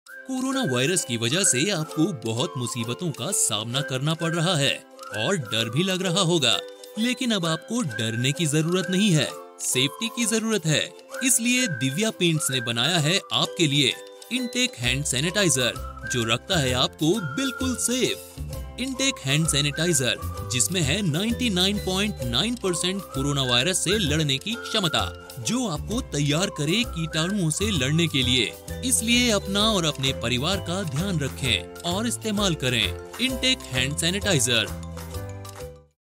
Corona virus की वजह से आपको बहुत मुसीबतों का सामना करना पड़ रहा है और डर भी लग रहा होगा, लेकिन अब आपको डरने की जरूरत नहीं है, सेफ्टी की जरूरत है। इसलिए दिव्या पेंट्स ने बनाया है आपके लिए इनटेक हैंड सैनिटाइजर, जो रखता है आपको बिल्कुल सेफ। इनटेक हैंड सैनिटाइजर, जिसमें है 99.9% कोरोना वायरस से लड़ने की क्षमता, जो आपको तैयार करे कीटाणुओं से लड़ने के लिए। इसलिए अपना और अपने परिवार का ध्यान रखें और इस्तेमाल करें इनटेक हैंड सैनिटाइजर।